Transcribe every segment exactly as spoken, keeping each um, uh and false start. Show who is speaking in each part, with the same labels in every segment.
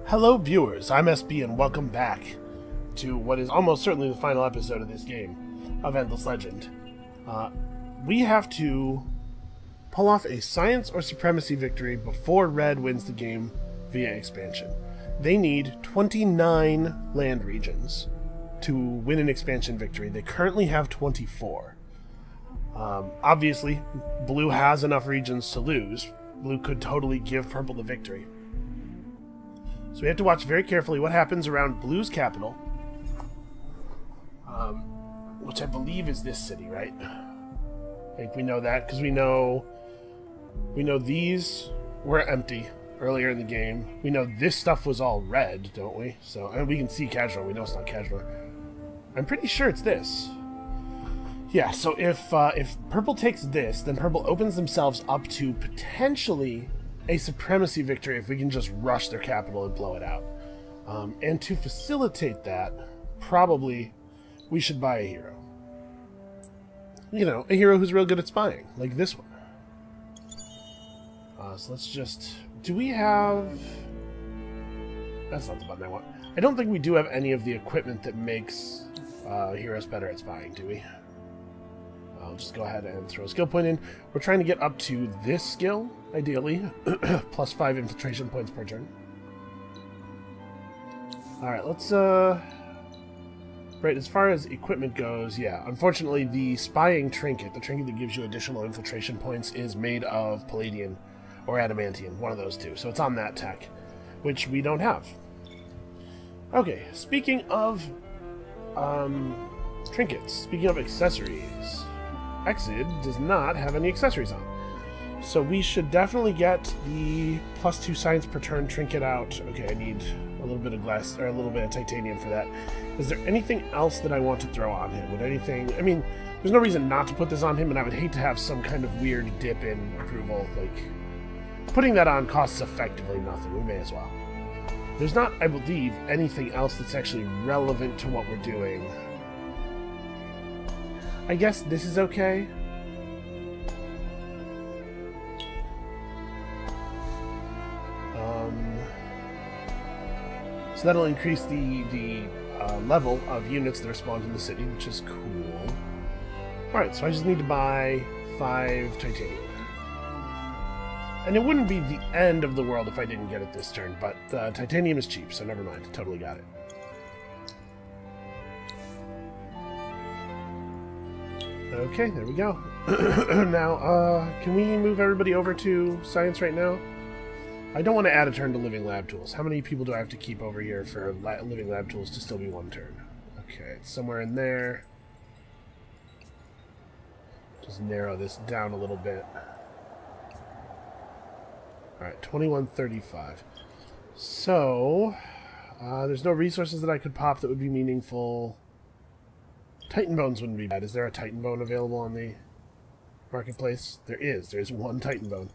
Speaker 1: Hello viewers, I'm S B and welcome back to what is almost certainly the final episode of this game of Endless Legend. Uh, we have to pull off a science or supremacy victory before Red wins the game via expansion. They need twenty-nine land regions to win an expansion victory. They currently have twenty-four. Um, obviously, Blue has enough regions to lose. Blue could totally give Purple the victory. So we have to watch very carefully what happens around Blue's capital, um, which I believe is this city, right? I think we know that because we know we know these were empty earlier in the game. We know this stuff was all red, don't we? So and we can see Casual. We know it's not Casual. I'm pretty sure it's this. Yeah. So if uh, if Purple takes this, then Purple opens themselves up to potentially a supremacy victory if we can just rush their capital and blow it out. Um, and to facilitate that, probably we should buy a hero. You know, a hero who's real good at spying, like this one. Uh, so let's just... Do we have... That's not the button I want. I don't think we do have any of the equipment that makes uh, heroes better at spying, do we? I'll just go ahead and throw a skill point in. We're trying to get up to this skill, ideally. Plus five infiltration points per turn. Alright, let's, uh... Right, as far as equipment goes, yeah. Unfortunately, the spying trinket, the trinket that gives you additional infiltration points, is made of Palladian or Adamantium, one of those two. So it's on that tech, which we don't have. Okay, speaking of um, trinkets, speaking of accessories... Exid does not have any accessories on. So we should definitely get the plus two science per turn trinket out. Okay, I need a little bit of glass, or a little bit of titanium for that. Is there anything else that I want to throw on him? Would anything... I mean, there's no reason not to put this on him, and I would hate to have some kind of weird dip in approval. Like, putting that on costs effectively nothing. We may as well. There's not, I believe, anything else that's actually relevant to what we're doing. I guess this is okay. Um, so that'll increase the, the uh, level of units that are spawned in the city, which is cool. Alright, so I just need to buy five titanium. And it wouldn't be the end of the world if I didn't get it this turn, but uh, titanium is cheap, so never mind. Totally got it. Okay, there we go. Now, uh, can we move everybody over to science right now? I don't want to add a turn to living lab tools. How many people do I have to keep over here for la living lab tools to still be one turn? Okay, it's somewhere in there. Just narrow this down a little bit. Alright, twenty-one thirty-five. So, uh, there's no resources that I could pop that would be meaningful. Titan Bones wouldn't be bad. Is there a Titan Bone available on the marketplace? There is. There's one Titan Bone.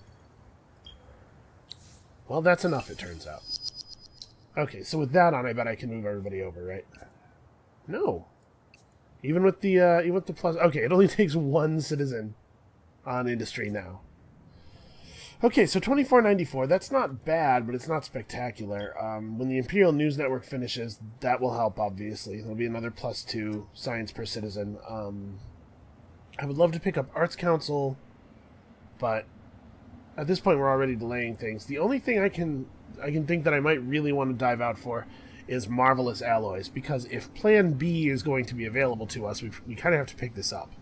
Speaker 1: Well, that's enough, it turns out. Okay, so with that on, I bet I can move everybody over, right? No. Even with the, uh, even with the plus... Okay, it only takes one citizen on industry now. Okay, so twenty-four ninety-four, that's not bad, but it's not spectacular. Um, when the Imperial News Network finishes, that will help, obviously. There'll be another plus two science per citizen. Um, I would love to pick up Arts Council, but at this point we're already delaying things. The only thing I can I can think that I might really want to dive out for is Marvelous Alloys, because if Plan B is going to be available to us, we, we kind of have to pick this up.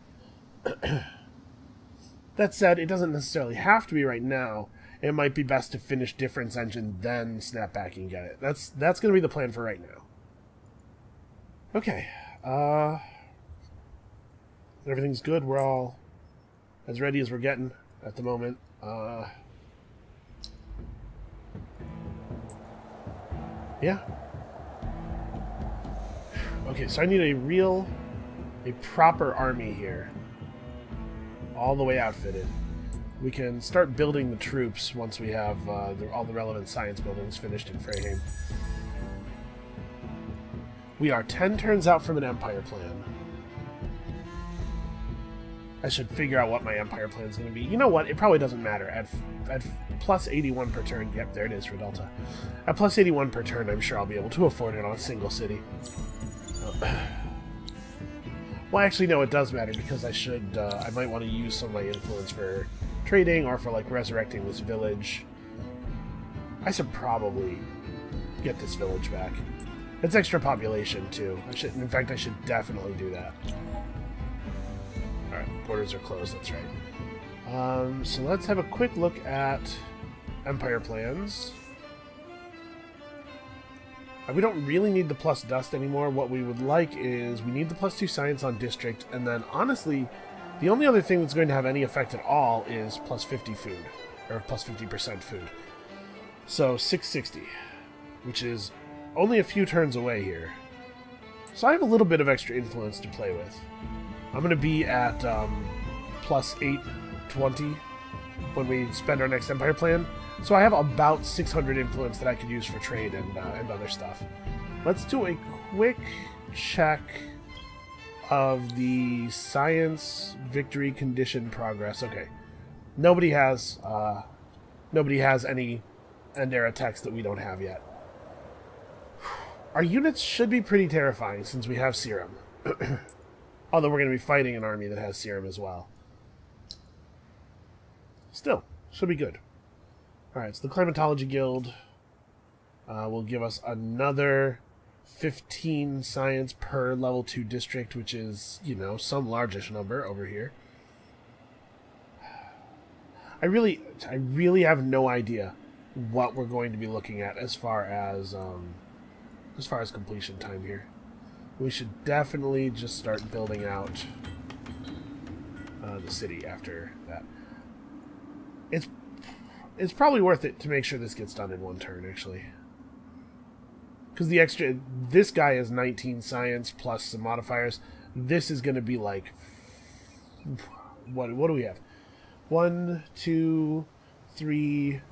Speaker 1: That said, it doesn't necessarily have to be right now. It might be best to finish Difference Engine, then snap back and get it. That's that's going to be the plan for right now. Okay. Uh, everything's good. We're all as ready as we're getting at the moment. Uh, yeah. Okay, so I need a real, a proper army here. All the way outfitted. We can start building the troops once we have uh, the, all the relevant science buildings finished in Freyheim. We are ten turns out from an Empire plan. I should figure out what my Empire plan is going to be. You know what? It probably doesn't matter. At, at plus eighty-one per turn. Yep, there it is for Delta. At plus eighty-one per turn, I'm sure I'll be able to afford it on a single city. Well, actually, no, it does matter, because I should, uh, I might want to use some of my influence for trading, or for, like, resurrecting this village. I should probably get this village back. It's extra population, too. I should, in fact, I should definitely do that. Alright, borders are closed, that's right. Um, so let's have a quick look at Empire plans. We don't really need the plus dust anymore. What we would like is we need the plus two science on district, and then honestly, the only other thing that's going to have any effect at all is plus fifty food, or plus fifty percent food. So six sixty, which is only a few turns away here. So I have a little bit of extra influence to play with. I'm going to be at um, plus eight twenty when we spend our next Empire plan. So I have about six hundred influence that I could use for trade and, uh, and other stuff. Let's do a quick check of the science victory condition progress. Okay, nobody has uh, nobody has any end era text that we don't have yet. Our units should be pretty terrifying since we have serum. Although we're going to be fighting an army that has serum as well. Still, should be good. Alright, so the Climatology Guild uh, will give us another fifteen science per level two district, which is, you know, some largish number over here. I really, I really have no idea what we're going to be looking at as far as, um, as far as completion time here. We should definitely just start building out uh, the city after that. It's It's probably worth it to make sure this gets done in one turn, actually. Because the extra... This guy is nineteen science plus some modifiers. This is going to be like... What, what do we have? One, two, three,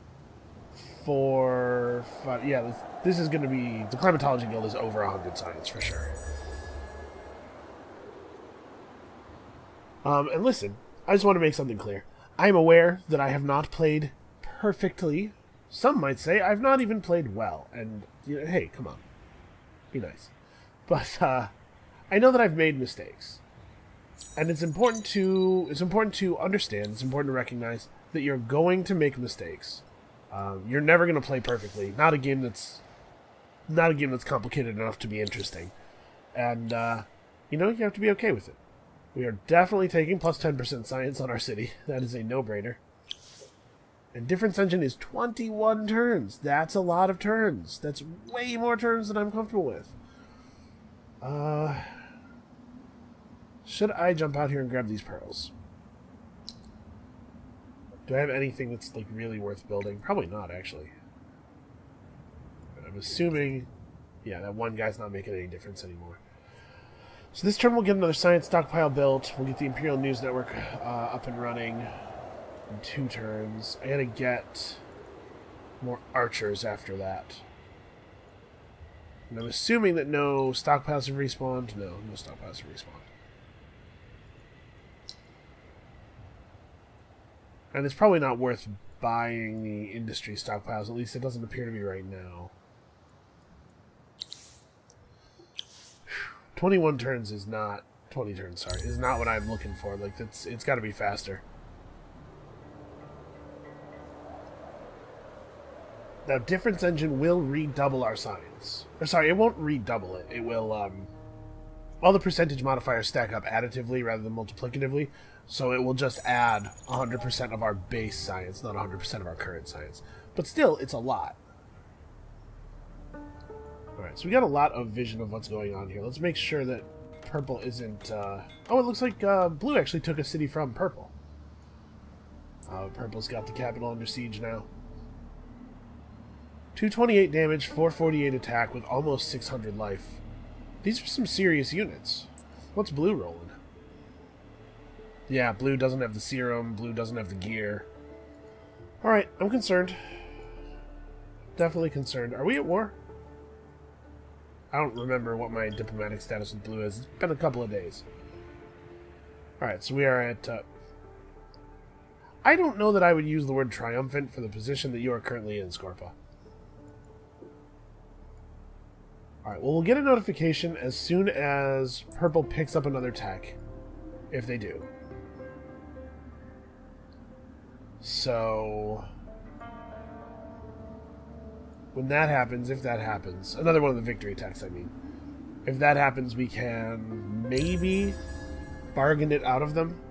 Speaker 1: four, five... Yeah, this, this is going to be... The Climatology Guild is over one hundred science, for sure. Um, and listen, I just want to make something clear. I'm aware that I have not played perfectly. Some might say I've not even played well. And, you know, hey, come on. Be nice. But, uh, I know that I've made mistakes. And it's important to, it's important to understand, it's important to recognize that you're going to make mistakes. Um, you're never going to play perfectly. Not a game that's, not a game that's complicated enough to be interesting. And, uh, you know, you have to be okay with it. We are definitely taking plus ten percent science on our city. That is a no-brainer. And Difference Engine is twenty-one turns. That's a lot of turns. That's way more turns than I'm comfortable with. Uh, should I jump out here and grab these pearls? Do I have anything that's like really worth building? Probably not, actually. I'm assuming... Yeah, that one guy's not making any difference anymore. So this turn we'll get another science stockpile built. We'll get the Imperial News Network uh, up and running in two turns. I gotta get more archers after that. And I'm assuming that no stockpiles have respawned. No, no stockpiles have respawned. And it's probably not worth buying the industry stockpiles. At least it doesn't appear to be right now. twenty-one turns is not... twenty turns, sorry. Is not what I'm looking for. Like, it's, it's got to be faster. Now, Difference Engine will redouble our science. Or, sorry, it won't redouble it. It will, um... all the percentage modifiers stack up additively rather than multiplicatively. So it will just add one hundred percent of our base science, not one hundred percent of our current science. But still, it's a lot. Alright, so we got a lot of vision of what's going on here. Let's make sure that purple isn't... Uh... Oh, it looks like uh, blue actually took a city from purple. Uh, purple's got the capital under siege now. two twenty-eight damage, four forty-eight attack with almost six hundred life. These are some serious units. What's blue rolling? Yeah, blue doesn't have the serum. Blue doesn't have the gear. Alright, I'm concerned. Definitely concerned. Are we at war? I don't remember what my diplomatic status with blue is. It's been a couple of days. Alright, so we are at... Uh... I don't know that I would use the word triumphant for the position that you are currently in, Scorpa. Alright, well, we'll get a notification as soon as Purple picks up another tech. If they do. So... when that happens, if that happens... another one of the victory techs, I mean. If that happens, we can maybe bargain it out of them.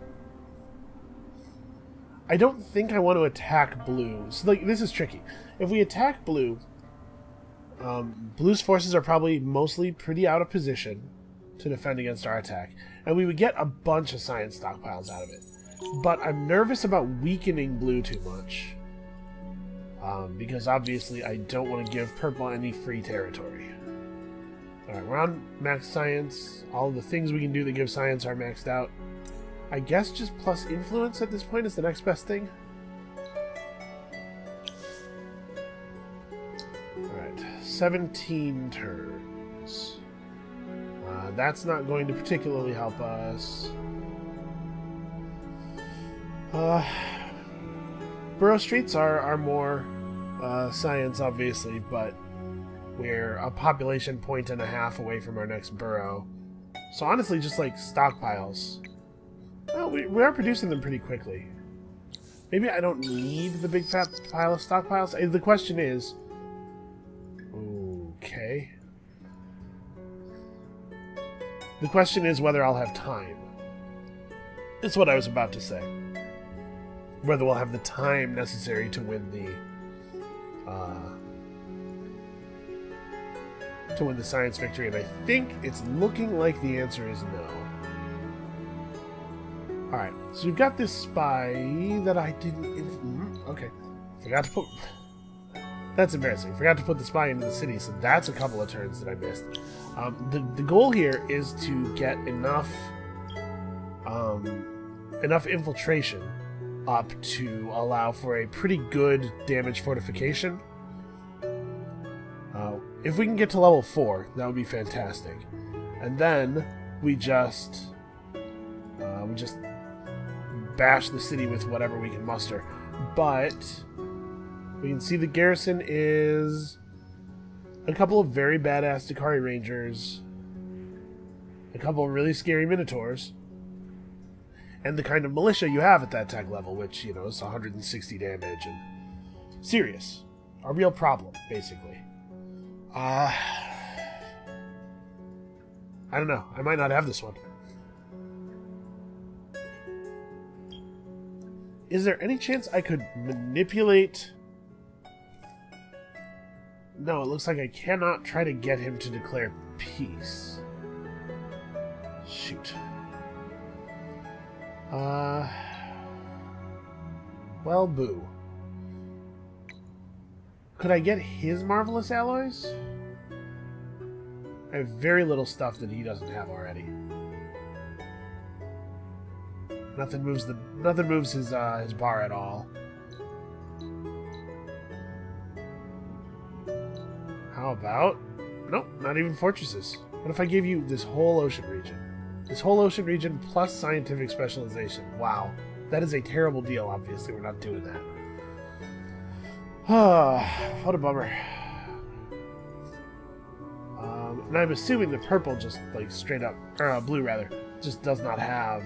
Speaker 1: I don't think I want to attack blue. So, like, this is tricky. If we attack blue, um, blue's forces are probably mostly pretty out of position to defend against our attack, and we would get a bunch of science stockpiles out of it. But I'm nervous about weakening blue too much, um, because obviously I don't want to give purple any free territory. Alright, we're on max science. All the things we can do that give science are maxed out. I guess just plus influence at this point is the next best thing. Alright, seventeen turns. Uh, that's not going to particularly help us. Uh, Borough Streets are, are more uh, science, obviously, but we're a population point and a half away from our next borough. So honestly, just like stockpiles. Well, we, we are producing them pretty quickly. Maybe I don't need the big fat pile of stockpiles. The question is... okay. The question is whether I'll have time. That's what I was about to say. Whether we'll have the time necessary to win the... Uh, to win the science victory, and I think it's looking like the answer is no. Alright, so we've got this spy that I didn't... Mm, okay. Forgot to put... That's embarrassing. Forgot to put the spy into the city, so that's a couple of turns that I missed. Um, the, the goal here is to get enough... Um, enough infiltration up to allow for a pretty good damage fortification. Uh, if we can get to level four, that would be fantastic. And then we just... Uh, we just... bash the city with whatever we can muster. But we can see the garrison is a couple of very badass Dakari Rangers, a couple of really scary Minotaurs, and the kind of militia you have at that tech level, which, you know, is one hundred sixty damage and serious. A real problem, basically. Uh, I don't know. I might not have this one. Is there any chance I could manipulate... No, it looks like I cannot try to get him to declare peace. Shoot. Uh... Well, boo. Could I get his marvelous alloys? I have very little stuff that he doesn't have already. Nothing moves the nothing moves his uh, his bar at all. How about... Nope, not even fortresses. What if I gave you this whole ocean region? This whole ocean region plus scientific specialization. Wow. That is a terrible deal, obviously. We're not doing that. Ah, what a bummer. Um, and I'm assuming the purple just, like, straight up... Or uh, blue, rather. Just does not have...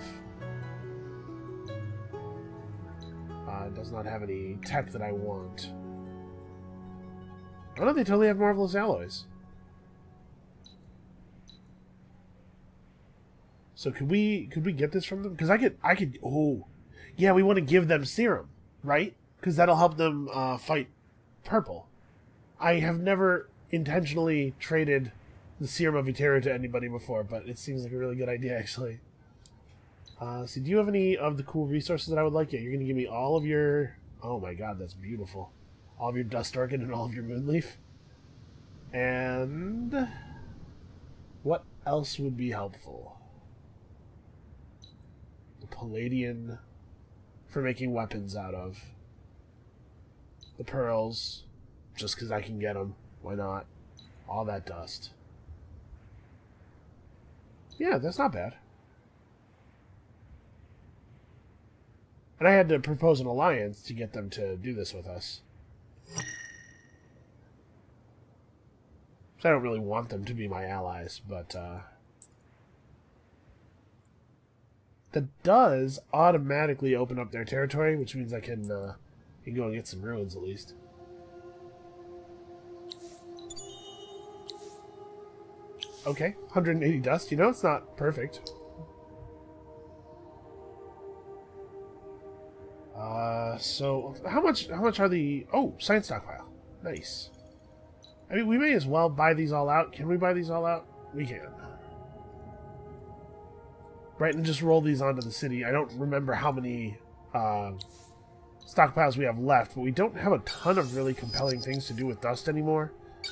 Speaker 1: Uh, does not have any tech that I want. Oh no, they totally have marvelous alloys. So could we could we get this from them? Because I could I could oh yeah, we want to give them serum, right? Because that'll help them uh, fight purple. I have never intentionally traded the serum of Eterra to anybody before, but it seems like a really good idea actually. Uh, so do you have any of the cool resources that I would like? Yeah, you're going to give me all of your... Oh my god, that's beautiful. All of your Dust Orchid and all of your Moonleaf. And... what else would be helpful? The Palladian for making weapons out of. The pearls, just because I can get them. Why not? All that dust. Yeah, that's not bad. And I had to propose an alliance to get them to do this with us. So I don't really want them to be my allies, but uh, that does automatically open up their territory, which means I can, uh, can go and get some ruins at least. Okay, one hundred eighty dust. You know, it's not perfect. Uh, so how much? How much are the? Oh, science stockpile. Nice. I mean, we may as well buy these all out. Can we buy these all out? We can. Right, and just roll these onto the city. I don't remember how many uh, stockpiles we have left, but we don't have a ton of really compelling things to do with dust anymore.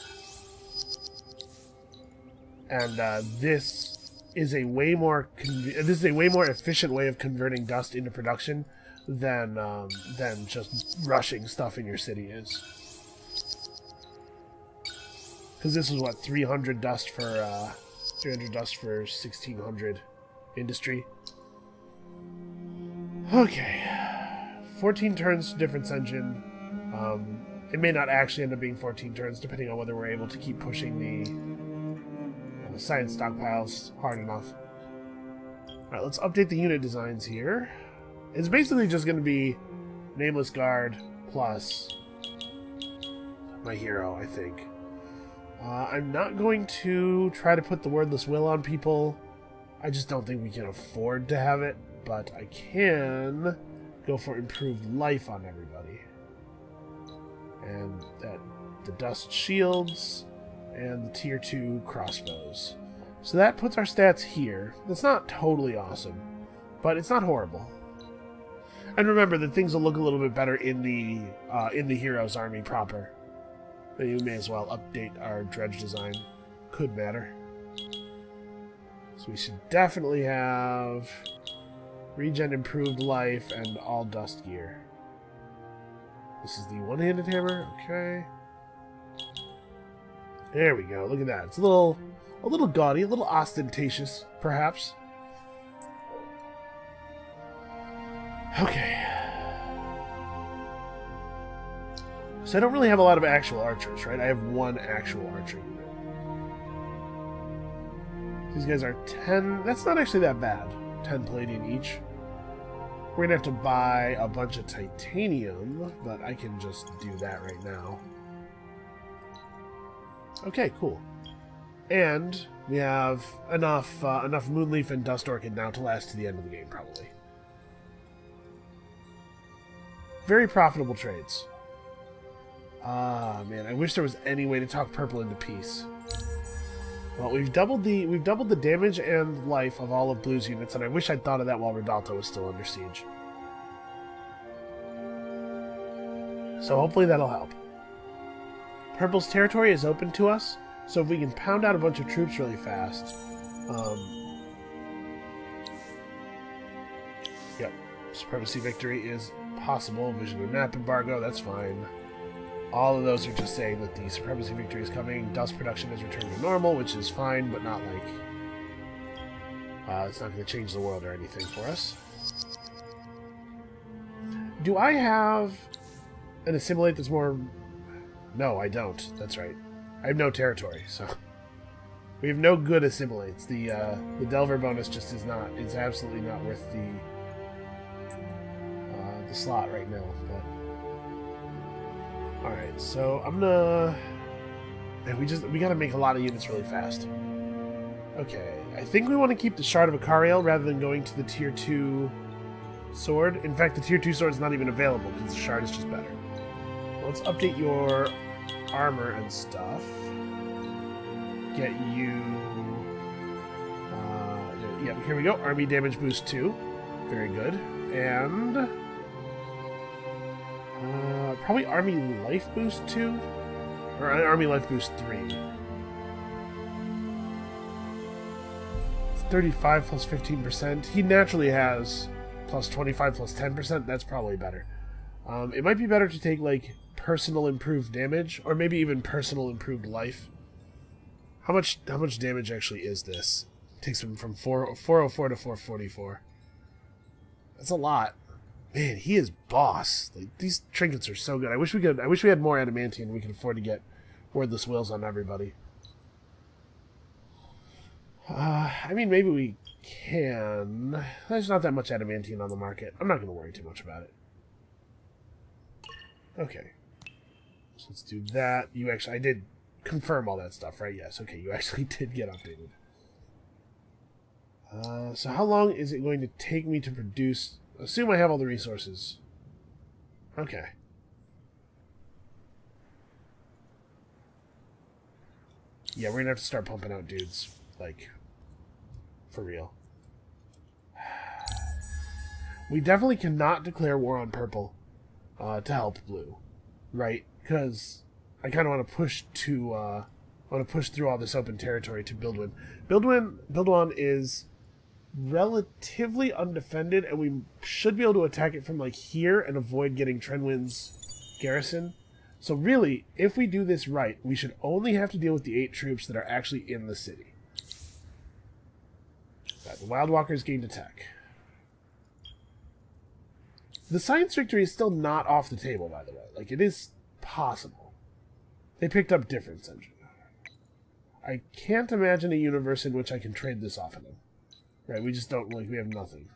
Speaker 1: And uh, this is a way more this is a way more efficient way of converting dust into production than um, than just rushing stuff in your city is. Because this is what three hundred dust for uh, three hundred dust for sixteen hundred industry. Okay, fourteen turns to difference engine. Um, it may not actually end up being fourteen turns, depending on whether we're able to keep pushing the. Science stockpiles hard enough. Alright, let's update the unit designs here. It's basically just going to be Nameless Guard plus my hero, I think. Uh, I'm not going to try to put the Wordless Will on people. I just don't think we can afford to have it, but I can go for Improved Life on everybody. And that the Dust Shields and the tier two crossbows. So that puts our stats here. That's not totally awesome, but it's not horrible. And remember that things will look a little bit better in the uh, in the hero's army proper. But you may as well update our dredge design. Could matter. So we should definitely have regen, improved life, and all dust gear. This is the one-handed hammer. Okay. There we go. Look at that. It's a little, a little gaudy, a little ostentatious, perhaps. Okay. So I don't really have a lot of actual archers, right? I have one actual archer unit. These guys are ten. That's not actually that bad. ten palladium each. We're gonna have to buy a bunch of titanium, but I can just do that right now. Okay, cool. And we have enough uh, enough Moonleaf and Dust Orchid now to last to the end of the game, probably. Very profitable trades. Ah, man, I wish there was any way to talk purple into peace. Well, we've doubled the we've doubled the damage and life of all of Blue's units, and I wish I'd thought of that while Ribalta was still under siege. So hopefully that'll help. Purple's territory is open to us, so if we can pound out a bunch of troops really fast. Um, yep, Supremacy Victory is possible. Vision and Map Embargo, that's fine. All of those are just saying that the Supremacy Victory is coming. Dust production has returned to normal, which is fine, but not like... Uh, it's not going to change the world or anything for us. Do I have an Assimilate that's more... No, I don't. That's right. I have no territory, so... We have no good Assimilates. The, uh, the Delver bonus just is not... It's absolutely not worth the... Uh, the slot right now, but... Alright, so I'm gonna... Man, we just... We gotta make a lot of units really fast. Okay, I think we want to keep the Shard of Icariel rather than going to the Tier two sword. In fact, the Tier two sword is not even available because the Shard is just better. Let's update your armor and stuff. Get you... Uh, yeah, here we go. Army damage boost two. Very good. And... Uh, probably Army life boost two? Or Army life boost three. It's thirty-five plus fifteen percent. He naturally has plus twenty-five plus ten percent. That's probably better. Um, it might be better to take, like, personal improved damage, or maybe even personal improved life. How much how much damage actually is this? It takes him from four oh four to four forty-four. That's a lot. Man, he is boss. Like, these trinkets are so good. I wish we could. I wish we had more adamantium. We could afford to get wordless wills on everybody. Uh, I mean, maybe we can. There's not that much adamantium on the market. I'm not going to worry too much about it. Okay. So let's do that. You actually, I did confirm all that stuff, right? Yes. Okay, you actually did get updated. Uh, so how long is it going to take me to produce? Assume I have all the resources. Okay. Yeah, we're gonna have to start pumping out dudes. Like, for real. We definitely cannot declare war on purple uh, to help blue, right? Because I kind of want to push to, uh, want to push through all this open territory to Buildwin. Buildwin, Buildwan is relatively undefended, and we should be able to attack it from like here and avoid getting Trenwin's garrison. So really, if we do this right, we should only have to deal with the eight troops that are actually in the city. Right, the Wild Walkers gained attack. The science victory is still not off the table, by the way. Like, it is possible. They picked up difference engine. I can't imagine a universe in which I can trade this off of them. Right, we just don't, like, we have nothing.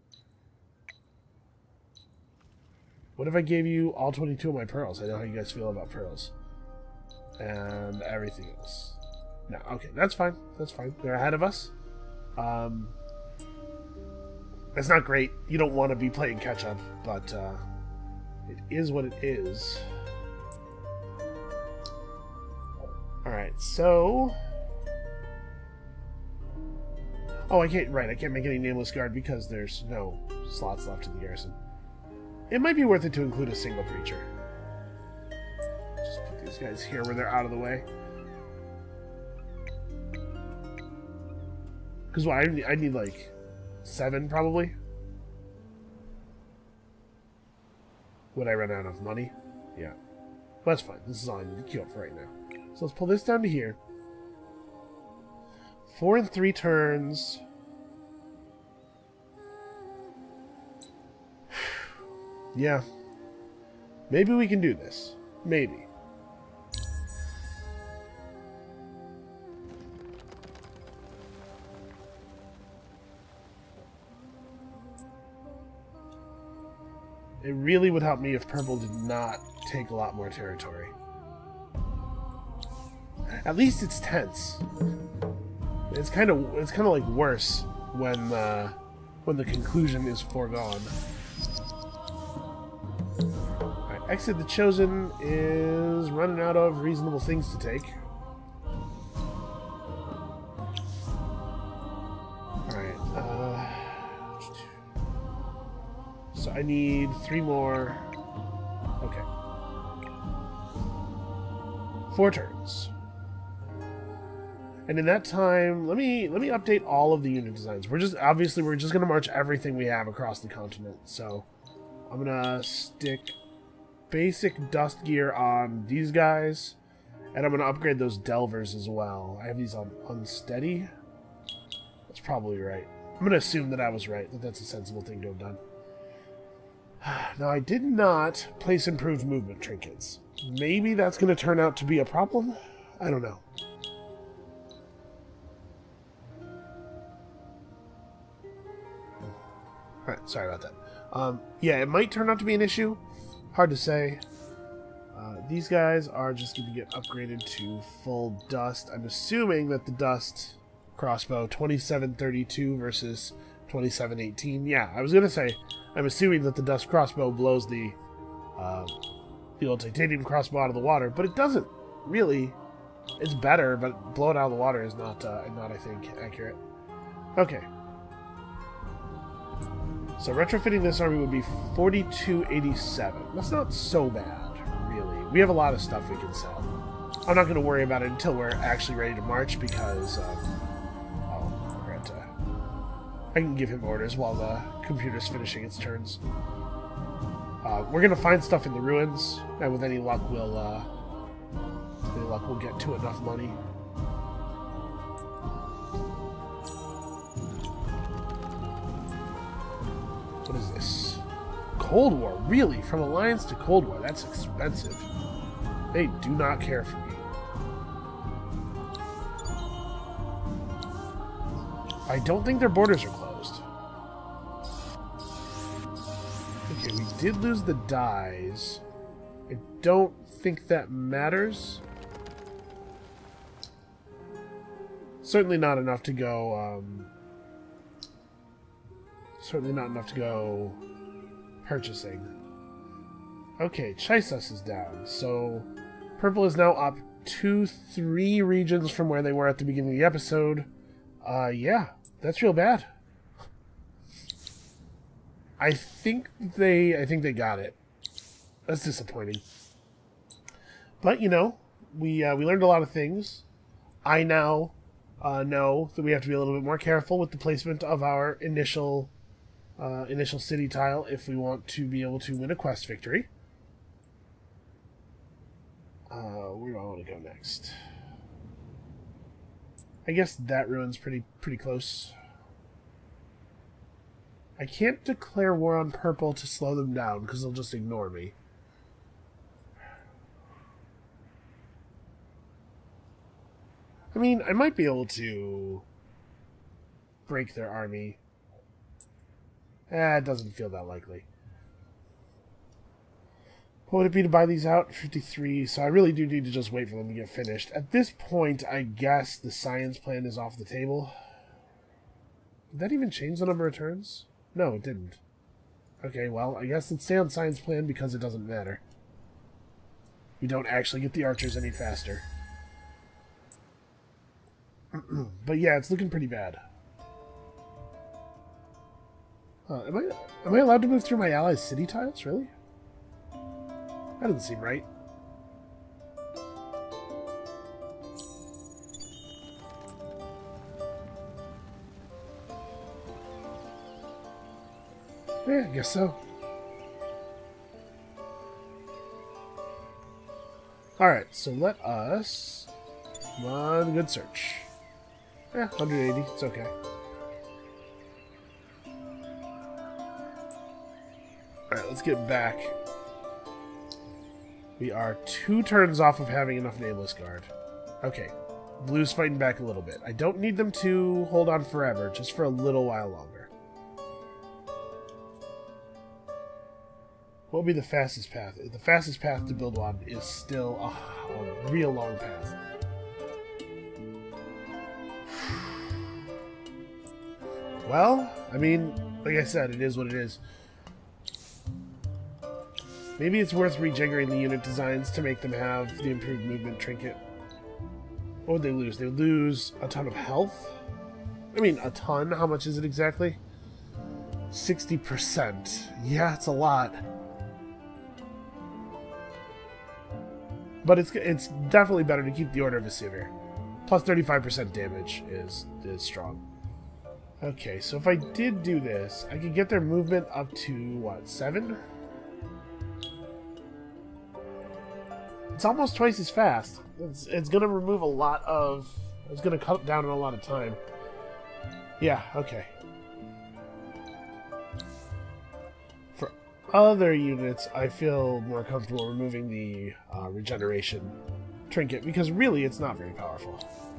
Speaker 1: What if I gave you all twenty-two of my pearls? I know how you guys feel about pearls. And everything else. No, okay, that's fine. That's fine. They're ahead of us. Um, it's not great. You don't want to be playing catch-up, but uh, it is what it is. Alright, so... Oh, I can't, right, I can't make any Nameless Guard because there's no slots left in the garrison. It might be worth it to include a single preacher. Just put these guys here where they're out of the way. Because what, I need, I need like seven probably? Would I run out of money? Yeah. Well, that's fine. This is all I need to queue up for right now. So let's pull this down to here. Four and three turns. Yeah. Maybe we can do this. Maybe. It really would help me if purple did not take a lot more territory. At least it's tense. It's kind of it's kind of like worse when uh, when the conclusion is foregone. Right, Exit the Chosen is running out of reasonable things to take. All right. Uh, so I need three more. Okay. Four turns. And in that time, let me let me update all of the unit designs. We're just obviously we're just gonna march everything we have across the continent. So I'm gonna stick basic dust gear on these guys, and I'm gonna upgrade those delvers as well. I have these on unsteady. That's probably right. I'm gonna assume that I was right. That that's a sensible thing to have done. Now I did not place improved movement trinkets. Maybe that's gonna turn out to be a problem. I don't know. Alright, sorry about that. Um, yeah, it might turn out to be an issue. Hard to say. Uh, these guys are just going to get upgraded to full dust. I'm assuming that the dust crossbow, twenty-seven thirty-two versus twenty-seven eighteen. Yeah, I was going to say, I'm assuming that the dust crossbow blows the, uh, the old titanium crossbow out of the water, but it doesn't really. It's better, but blow it out of the water is not, uh, not I think, accurate. Okay. So retrofitting this army would be forty-two eighty-seven. That's not so bad, really. We have a lot of stuff we can sell. I'm not going to worry about it until we're actually ready to march because, um, oh, I forgot to, I can give him orders while the computer's finishing its turns. Uh, we're going to find stuff in the ruins, and with any luck, we'll, uh, with any luck, we'll get to enough money. What is this? Cold War. Really? From Alliance to Cold War. That's expensive. They do not care for me. I don't think their borders are closed. Okay, we did lose the dyes. I don't think that matters. Certainly not enough to go, um... Certainly not enough to go purchasing. Okay, Chisos is down, so purple is now up two, three regions from where they were at the beginning of the episode. Uh, yeah, that's real bad. I think they, I think they got it. That's disappointing. But, you know, we, uh, we learned a lot of things. I now uh, know that we have to be a little bit more careful with the placement of our initial, uh, initial city tile if we want to be able to win a quest victory. Uh, where do I want to go next? I guess that ruin's pretty, pretty close. I can't declare war on purple to slow them down, because they'll just ignore me. I mean, I might be able to break their army. Eh, it doesn't feel that likely. What would it be to buy these out? fifty-three, so I really do need to just wait for them to get finished. At this point, I guess the science plan is off the table. Did that even change the number of turns? No, it didn't. Okay, well, I guess let's stay on science plan because it doesn't matter. We don't actually get the archers any faster. But yeah, it's looking pretty bad. Uh, am I am I allowed to move through my allies' city tiles? Really? That doesn't seem right. Yeah, I guess so. Alright, so let us run good search. Yeah, one hundred eighty, it's okay. Alright, let's get back. We are two turns off of having enough Nameless Guard. Okay, blue's fighting back a little bit. I don't need them to hold on forever, just for a little while longer. What would be the fastest path? The fastest path to build one is still a, a real long path. Well, I mean, like I said, it is what it is. Maybe it's worth rejiggering the unit designs to make them have the improved movement trinket. What would they lose? They would lose a ton of health? I mean, a ton? How much is it exactly? sixty percent. Yeah, it's a lot. But it's it's definitely better to keep the Order of Vesuvius. Plus thirty-five percent damage is, is strong. Okay, so if I did do this, I could get their movement up to, what, seven? It's almost twice as fast. It's, it's going to remove a lot of... It's going to cut down on a lot of time. Yeah, okay. For other units, I feel more comfortable removing the uh, regeneration trinket, because really it's not very powerful.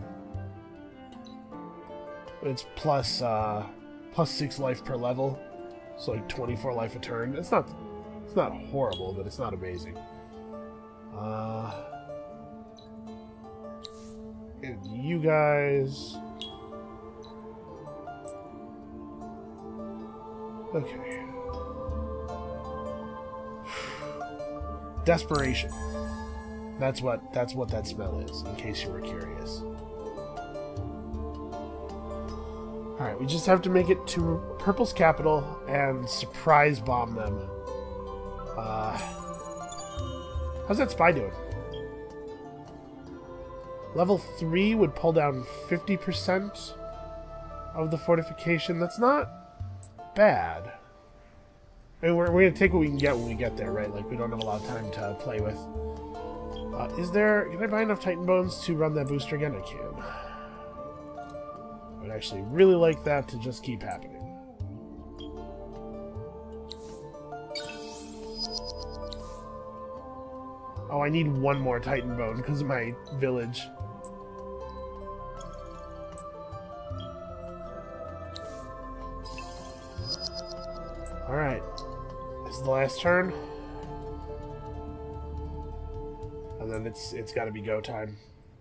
Speaker 1: It's plus, uh, plus six life per level, so like twenty-four life a turn. It's not, it's not horrible, but it's not amazing. Uh, and you guys, okay. Desperation. That's what that's what that spell is, in case you were curious. Alright, we just have to make it to Purple's capital and surprise bomb them. Uh, how's that spy doing? Level three would pull down fifty percent of the fortification. That's not bad. I mean, we're, we're going to take what we can get when we get there, right? Like, we don't have a lot of time to play with. Uh, is there... Can I buy enough Titan Bones to run that booster again? I can. I would actually really like that to just keep happening. Oh, I need one more Titan Bone because of my village. Alright. This is the last turn. And then it's it's gotta be go time.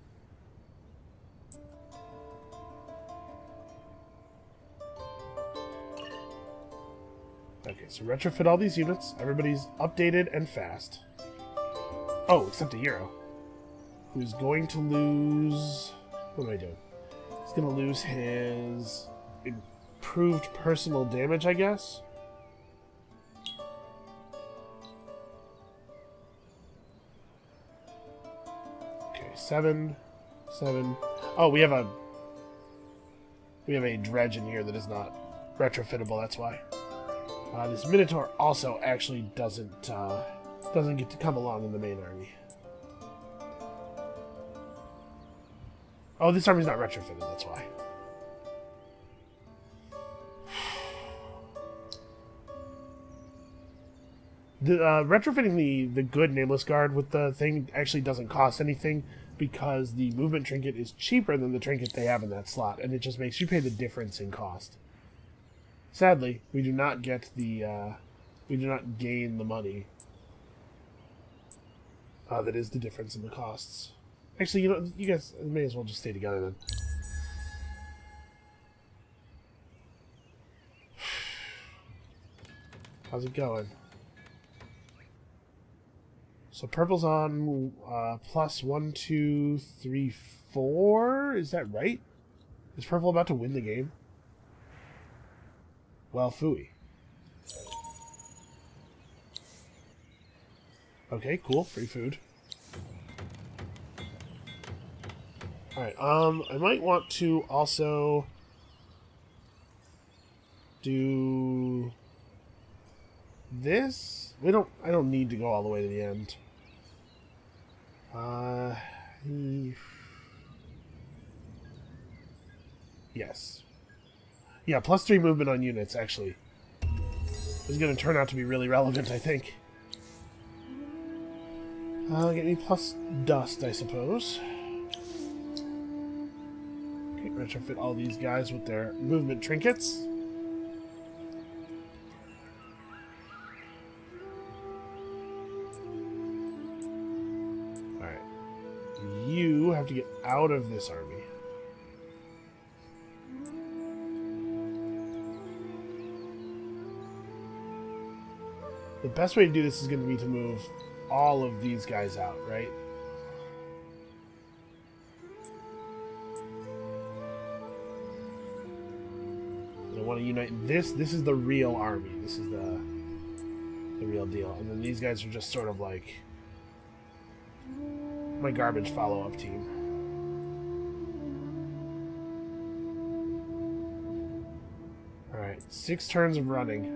Speaker 1: Okay, so retrofit all these units. Everybody's updated and fast. Oh, except a hero. Who's going to lose... What am I doing? He's going to lose his improved personal damage, I guess? Okay, seven. Seven. Oh, we have a... We have a dredge in here that is not retrofittable, that's why. Uh, this Minotaur also actually doesn't uh, doesn't get to come along in the main army. Oh, this army's not retrofitted, that's why. The, uh, retrofitting the, the good Nameless Guard with the thing actually doesn't cost anything because the movement trinket is cheaper than the trinket they have in that slot, and it just makes you pay the difference in cost. Sadly, we do not get the, uh, we do not gain the money. Uh, that is the difference in the costs. Actually, you know, you guys may as well just stay together then. How's it going? So purple's on uh, plus one, two, three, four. Is that right? Is purple about to win the game? Well, phooey. Okay, cool. Free food. Alright, um, I might want to also do this. We don't, I don't need to go all the way to the end. Uh, yes. Yeah, plus three movement on units, actually. Is going to turn out to be really relevant, I think. Uh, get me plus dust, I suppose. Okay, retrofit all these guys with their movement trinkets. Alright. You have to get out of this army. The best way to do this is going to be to move all of these guys out, right? And I want to unite this. This is the real army. This is the the real deal. And then these guys are just sort of like my garbage follow-up team. Alright, six turns of running.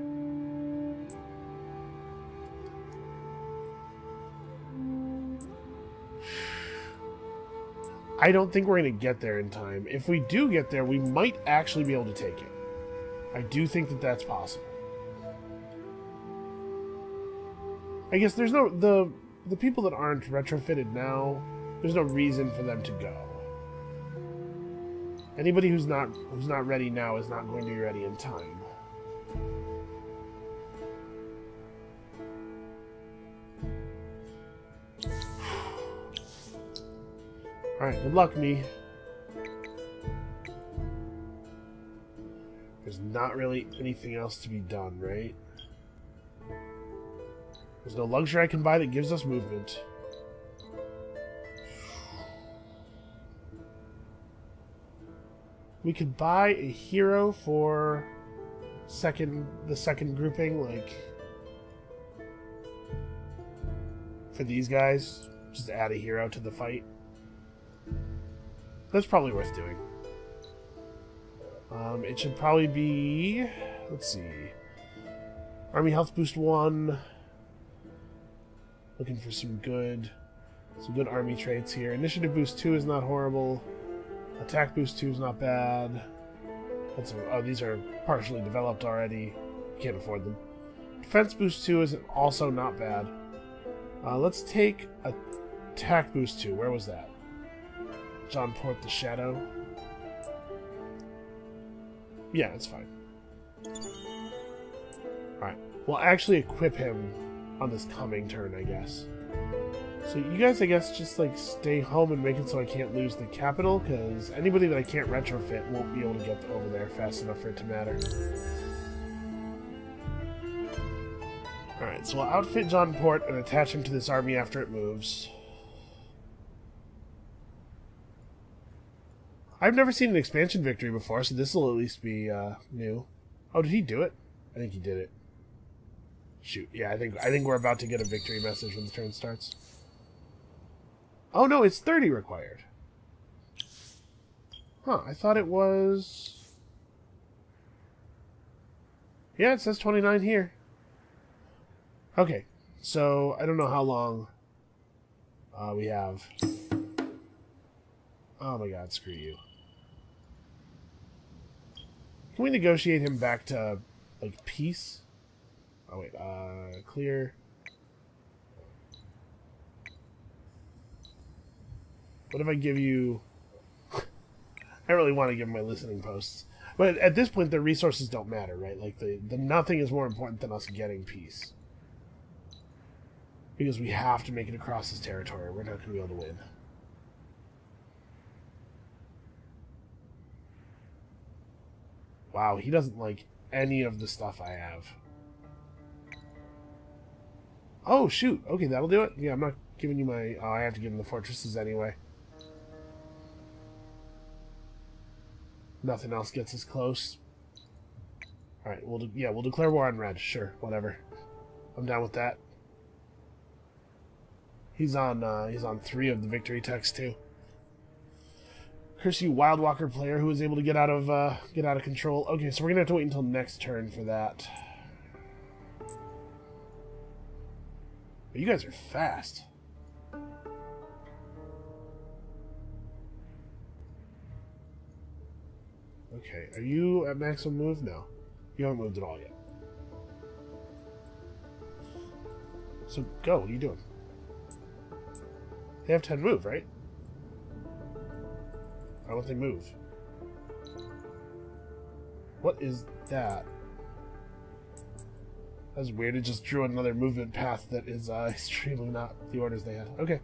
Speaker 1: I don't think we're going to get there in time. If we do get there, we might actually be able to take it. I do think that that's possible. I guess there's no... The, the people that aren't retrofitted now, there's no reason for them to go. Anybody who's not who's not ready now is not going to be ready in time. Alright, good luck, me. There's not really anything else to be done, right? There's no luxury I can buy that gives us movement. We could buy a hero for second the second grouping, like for these guys. Just add a hero to the fight. That's probably worth doing. Um, it should probably be... Let's see. Army Health Boost one. Looking for some good... Some good army traits here. Initiative Boost two is not horrible. Attack Boost two is not bad. That's a, oh, these are partially developed already. Can't afford them. Defense Boost two is also not bad. Uh, let's take a attack boost too. Where was that? John Port the Shadow. Yeah, it's fine. Alright. We'll actually equip him on this coming turn, I guess. So you guys, I guess, just like stay home and make it so I can't lose the capital, because anybody that I can't retrofit won't be able to get over there fast enough for it to matter. Alright, so we'll outfit John Port and attach him to this army after it moves. I've never seen an expansion victory before, so this will at least be uh, new. Oh, did he do it? I think he did it. Shoot, yeah, I think I think we're about to get a victory message when the turn starts. Oh no, it's thirty required. Huh, I thought it was... Yeah, it says twenty-nine here. Okay, so I don't know how long uh, we have. Oh my god, screw you. Can we negotiate him back to, like, peace? Oh wait, uh, clear. What if I give you... I really want to give him my listening posts. But at this point, the resources don't matter, right? Like, the, the nothing is more important than us getting peace. Because we have to make it across this territory. We're not going to be able to win. Wow, he doesn't like any of the stuff I have. Oh, shoot. Okay, that'll do it. Yeah, I'm not giving you my... Oh, I have to give him the fortresses anyway. Nothing else gets us close. Alright, we'll... Yeah, we'll declare war on red. Sure, whatever. I'm down with that. He's on, uh, he's on three of the victory texts, too. Curse you, Wild Walker player who was able to get out of, uh, get out of control. Okay, so we're gonna have to wait until next turn for that. But you guys are fast. Okay, are you at maximum move? No. You haven't moved at all yet. So, go. What are you doing? They have ten move, right? Why don't they move? What is that? That's weird. It just drew another movement path that is uh, extremely not the orders they had. Okay.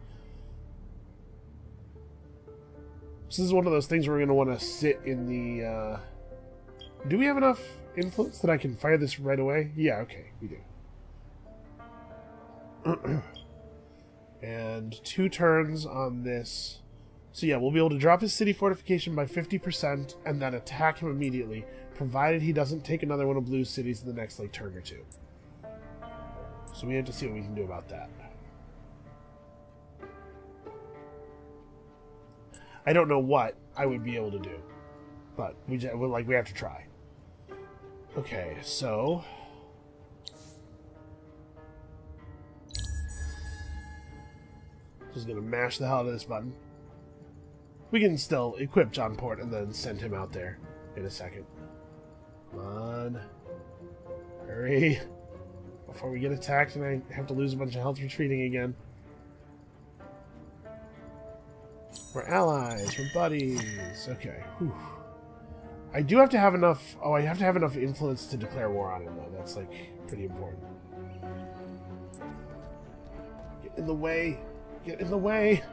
Speaker 1: This is one of those things where we're going to want to sit in the... Uh... Do we have enough influence that I can fire this right away? Yeah, okay. We do. And two turns on this... So yeah, we'll be able to drop his city fortification by fifty percent and then attack him immediately, provided he doesn't take another one of Blue's cities in the next like turn or two. So we have to see what we can do about that. I don't know what I would be able to do, but we just, like we have to try. Okay, so just gonna mash the hell out of this button. We can still equip John Port and then send him out there in a second. Come on. Hurry. Before we get attacked and I have to lose a bunch of health retreating again. We're allies. We're buddies. Okay. Whew. I do have to have enough... Oh, I have to have enough influence to declare war on him, though. That's, like, pretty important. Get in the way. Get in the way.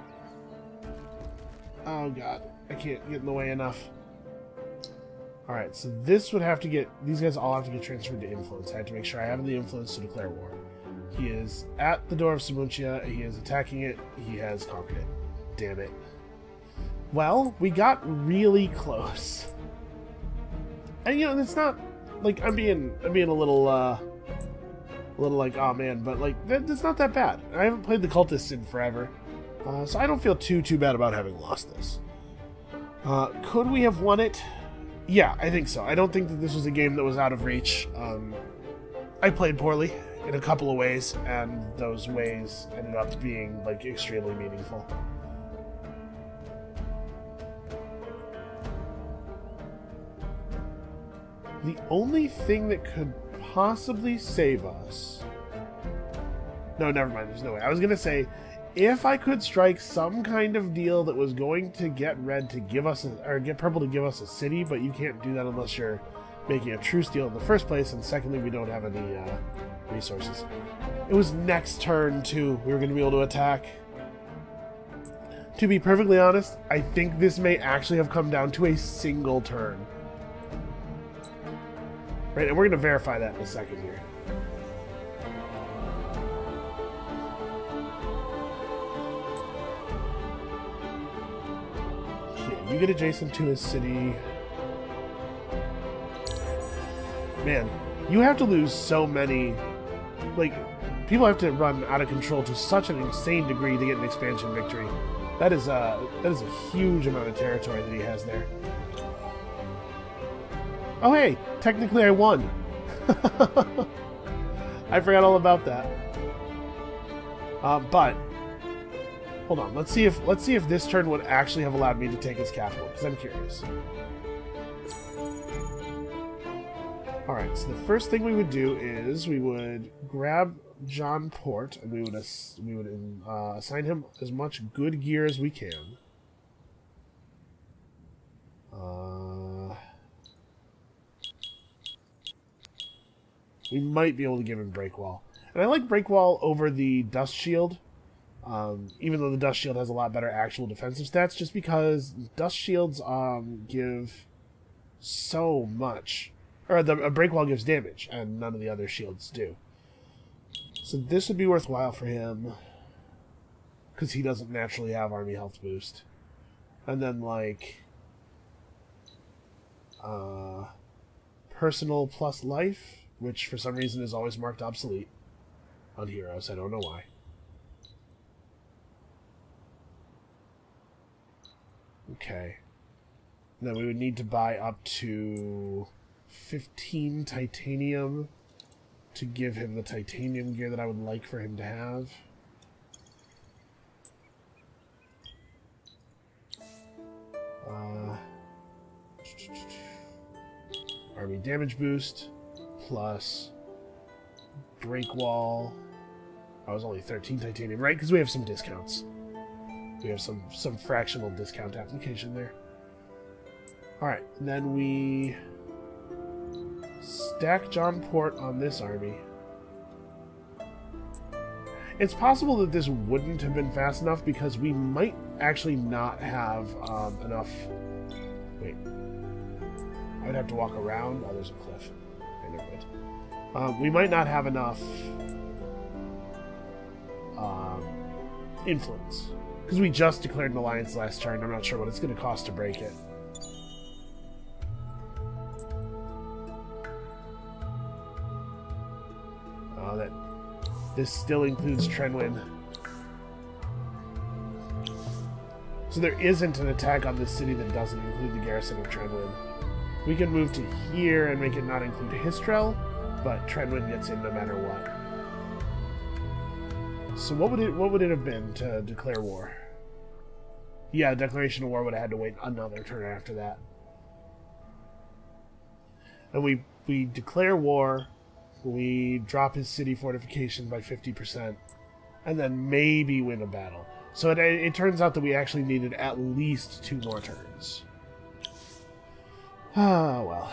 Speaker 1: Oh, God. I can't get in the way enough. Alright, so this would have to get... These guys all have to get transferred to influence. I have to make sure I have the influence to declare war. He is at the door of Samuntia. He is attacking it. He has conquered it. Damn it. Well, we got really close. And, you know, it's not... Like, I'm being... I'm being a little, uh... A little like, oh, man. But, like, it's not that bad. I haven't played the Cultists in forever. Uh, so I don't feel too, too bad about having lost this. Uh, could we have won it? Yeah, I think so. I don't think that this was a game that was out of reach. Um, I played poorly in a couple of ways, and those ways ended up being, like, extremely meaningful. The only thing that could possibly save us No, never mind. There's no way. I was going to say, if I could strike some kind of deal that was going to get red to give us, a, or get purple to give us a city, but you can't do that unless you're making a truce deal in the first place, and secondly, we don't have any uh, resources. It was next turn, too. We were going to be able to attack. To be perfectly honest, I think this may actually have come down to a single turn. Right, and we're going to verify that in a second here. Okay, you get adjacent to his city. Man, you have to lose so many... Like, people have to run out of control to such an insane degree to get an expansion victory. That is a, that is a huge amount of territory that he has there. Oh hey, technically I won. I forgot all about that. Uh, but hold on, let's see if let's see if this turn would actually have allowed me to take his capital, because I'm curious. Alright, so the first thing we would do is we would grab John Port, and we would ass we would uh, assign him as much good gear as we can. Uh, we might be able to give him Breakwall, and I like Breakwall over the Dust Shield, um, even though the Dust Shield has a lot better actual defensive stats, just because Dust Shields um, give so much, or the a Breakwall gives damage, and none of the other shields do. So this would be worthwhile for him, because he doesn't naturally have army health boost. And then, like, uh, personal plus life, which for some reason is always marked obsolete on heroes. I don't know why. Okay. Then we would need to buy up to fifteen titanium to give him the titanium gear that I would like for him to have. Uh, army damage boost plus Breakwall. I was only thirteen titanium, right? Because we have some discounts. We have some some fractional discount application there. All right, and then we stack John Port on this army. It's possible that this wouldn't have been fast enough because we might actually not have um, enough... Wait. I would have to walk around. Oh, there's a cliff. I never would. Um, we might not have enough um, influence. Because we just declared an alliance last turn. I'm not sure what it's going to cost to break it. Oh, that... This still includes Trenwyn. So there isn't an attack on this city that doesn't include the garrison of Trenwyn. We can move to here and make it not include Histrel, but Trenwyn gets in no matter what. So what would it what would it have been to declare war? Yeah, declaration of war would have had to wait another turn after that. And we we declare war. We drop his city fortification by fifty percent, and then maybe win a battle. So it, it turns out that we actually needed at least two more turns. Ah, well.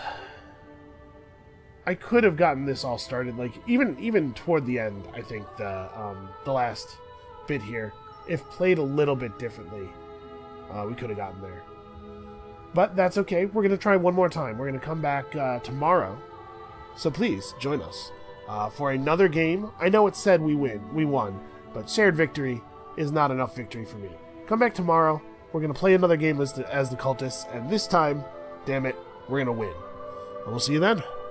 Speaker 1: I could have gotten this all started, like, even even toward the end, I think, the, um, the last bit here. If played a little bit differently, uh, we could have gotten there. But that's okay. We're going to try one more time. We're going to come back uh, tomorrow. So please, join us uh, for another game. I know it said we win, we won, but shared victory is not enough victory for me. Come back tomorrow. We're going to play another game as the, as the Cultists, and this time, damn it, we're going to win. And we'll see you then.